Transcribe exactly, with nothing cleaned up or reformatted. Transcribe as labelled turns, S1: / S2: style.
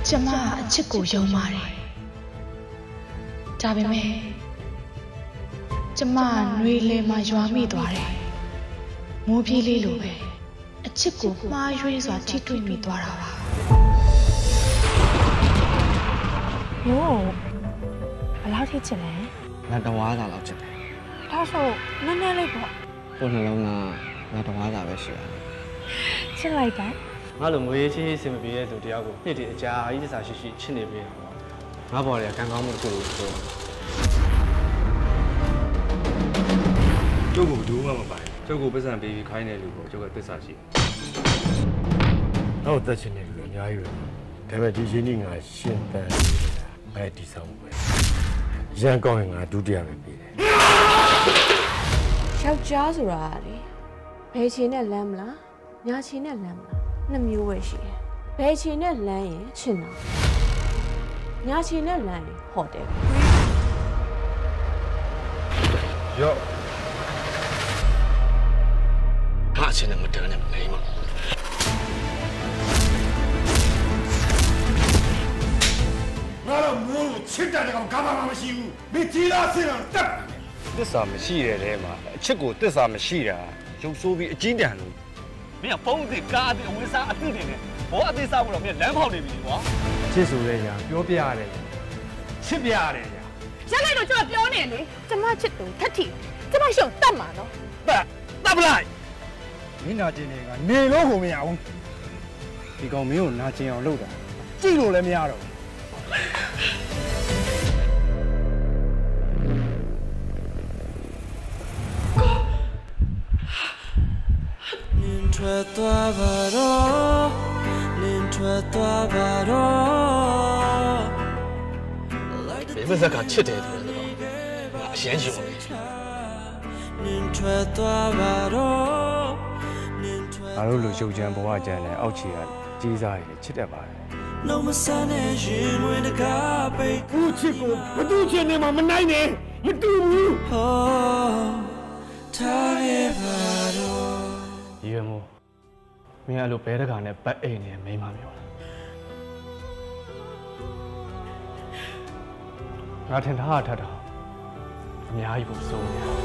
S1: ကျမအချစ်ကိုယုံပါတယ်ဒါပေမဲ့ကျမຫນွေလယ်မှာရွာမိသွားတယ်မိုးပြေးလေးလိုပဲအချစ်ကိုမှားယွင်းစွာထိတွေ့မိသွားတာပါ
S2: မို့ဘယ်လောက်ထိချစ်လဲ
S3: ငါတဝါးစာလောက်ချစ်တယ်
S2: ဒါဆိုနည်းနည်းလေးပေါ့
S3: ကိုနှလုံးကငါတဝါးစာပဲရှိတယ်
S2: ချစ်လိုက်တယ်
S4: ငါလိုငွေချင်းချင်းစင်မပြေတဲ့သူတယောက်ကိုနှစ်တည်းအကြာကြီးတစ္ဆာရှိရှိချစ်နေပြီပေါ့ငါပေါ်တယ်ကံကောင်းမှုတစ်ခုလို့ပြော
S5: ကျုပ်ကဘူးမှမပိုင်ကျုပ်ကပတ်စံပေးပြီးခိုင်းတဲ့လူကိုကျုပ်ကသစ္စာရှိတော့သက်ချင်တဲ့လူအများကြီးပဲဒါပေမဲ့ဒီချင်းကြီးငါရှင်းတန်းနေတာအဲဒီဆောင်ပဲရန်ကောင်းရင်ငါဒုတိယပဲပေးတယ်
S2: ယောက်ျားဆိုတာလေဘယ်ချိန်နဲ့လမ်းမလားညာချိန်နဲ့လမ်းမလားနှစ်မျိုးပဲရှိတယ်ဘယ်ချိန်နဲ့လမ်းရင်ချင်တာညာချိန်နဲ့လမ်းရင်ဟော့တယ်
S5: ရော့
S3: ဟာချင်းနဲ့မတန်းနဲ့မိမ
S5: ငါတော့မိုးကိုချစ်တဲ့ကောင်ကားမှမရှိဘူးမင်းကြီးလားဆင်းတော့တက်သစ္စာမရှိတဲ့ထဲမှာအချစ်ကိုသစ္စာမရှိတာရုပ်ဆိုးပြီးအကျဉ်းတန်လို့
S6: မင်းကဖုန်းအစ်ကားအစ်အဝင်းစားအစ်တွေနဲ့ဘောအစ်စားဖို့တော့မင်းလမ်းဖောက်နေပြီကွာ
S5: ချစ်ဆိုတဲ့ညာပြောပြရတယ်ချစ်ပြရတယ်ညာ
S2: ရက်လိုက်တော့ကျွန်တော်ပြောနေလေကျမချစ်သူထက်ထီကျမရှုံတတ်မှာနော်
S5: တက်တက်ပလိုက်မင်းနာကျင်နေကနေလို့ကိုမရဘူးဒီကောင်မင်းကိုနာကျင်အောင်လုပ်တာကြည့်လို့လည်းမရတော့
S7: ထွက်သွားပါတော့နင်ထွက်သွားပါတော့
S3: ဘယ်မှာစကားချစ်တယ်တူတယ်တော့ငါအရှင်းရှင်ပါ
S7: နင်ထွက်သွားပါတော့
S5: ငါတို့လူရုပ်ချမ်းဘဝချမ်းနဲ့အောက်ခြေကကြီးစားရချစ်တတ်ပါတယ်
S7: လုံးမဆန်းတဲ့ရင်ဝင်တကားပိတ်
S5: ဦးချစ်ကိုဘသူချင်နေမှာမနိုင်နဲ့မတူဘူး
S7: ဟောထားရပါတော့
S4: ဒီရမို့မင်းအဲ့လိုဘဲတကာနဲ့ပတ်အိမ်နေမိမမျိုးလားငါထင်ထားတာထပ်တော့အများကြီးပုံစိုးနေ